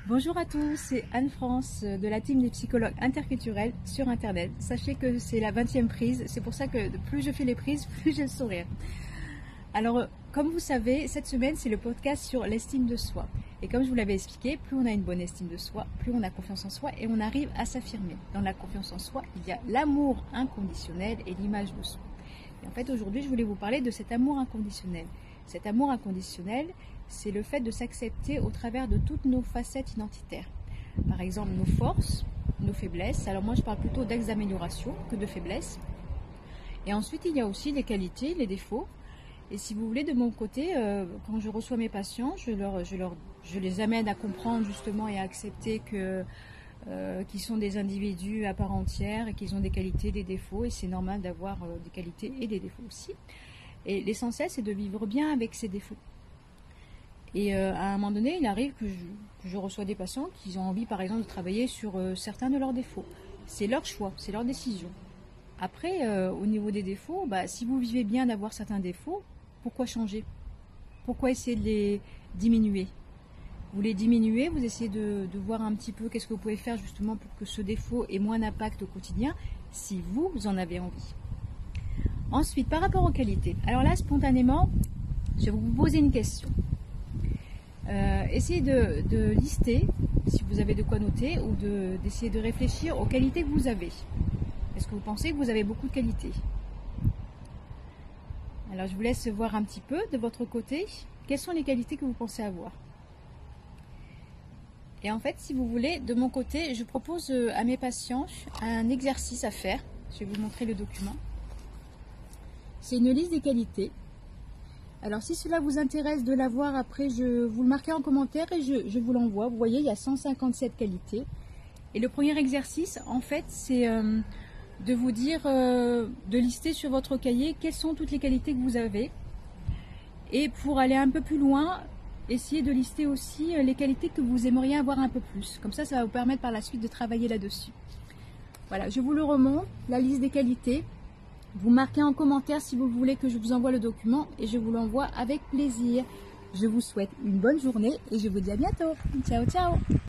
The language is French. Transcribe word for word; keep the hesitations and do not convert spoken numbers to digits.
Bonjour à tous, c'est Anne-France de la team des psychologues interculturels sur Internet. Sachez que c'est la vingtième prise, c'est pour ça que plus je fais les prises, plus j'ai le sourire. Alors, comme vous savez, cette semaine, c'est le podcast sur l'estime de soi. Et comme je vous l'avais expliqué, plus on a une bonne estime de soi, plus on a confiance en soi et on arrive à s'affirmer. Dans la confiance en soi, il y a l'amour inconditionnel et l'image de soi. Et en fait, aujourd'hui, je voulais vous parler de cet amour inconditionnel. Cet amour inconditionnel, c'est le fait de s'accepter au travers de toutes nos facettes identitaires. Par exemple, nos forces, nos faiblesses. Alors moi, je parle plutôt d'axes d'amélioration que de faiblesses. Et ensuite, il y a aussi les qualités, les défauts. Et si vous voulez, de mon côté, euh, quand je reçois mes patients, je, leur, je, leur, je les amène à comprendre justement et à accepter que, euh, qu'ils sont des individus à part entière et qu'ils ont des qualités, des défauts. Et c'est normal d'avoir euh, des qualités et des défauts aussi. Et l'essentiel, c'est de vivre bien avec ces défauts. Et euh, à un moment donné, il arrive que je, que je reçois des patients qui ont envie, par exemple, de travailler sur euh, certains de leurs défauts. C'est leur choix, c'est leur décision. Après, euh, au niveau des défauts, bah, si vous vivez bien d'avoir certains défauts, pourquoi changer? Pourquoi essayer de les diminuer? Vous les diminuez, vous essayez de, de voir un petit peu qu'est-ce que vous pouvez faire justement pour que ce défaut ait moins d'impact au quotidien, si vous, vous en avez envie. Ensuite, par rapport aux qualités. Alors là, spontanément, je vais vous poser une question. Euh, essayez de, de lister, si vous avez de quoi noter, ou de, d'essayer de réfléchir aux qualités que vous avez. Est-ce que vous pensez que vous avez beaucoup de qualités? Alors je vous laisse voir un petit peu de votre côté, quelles sont les qualités que vous pensez avoir. Et en fait, si vous voulez, de mon côté, je propose à mes patients un exercice à faire. Je vais vous montrer le document. C'est une liste des qualités. Alors si cela vous intéresse de la voir, après je vous le marquez en commentaire et je, je vous l'envoie. Vous voyez, il y a cent cinquante-sept qualités. Et le premier exercice, en fait, c'est euh, de vous dire, euh, de lister sur votre cahier quelles sont toutes les qualités que vous avez. Et pour aller un peu plus loin, essayez de lister aussi les qualités que vous aimeriez avoir un peu plus. Comme ça, ça va vous permettre par la suite de travailler là-dessus. Voilà, je vous le remonte, la liste des qualités. Vous marquez en commentaire si vous voulez que je vous envoie le document et je vous l'envoie avec plaisir. Je vous souhaite une bonne journée et je vous dis à bientôt. Ciao, ciao!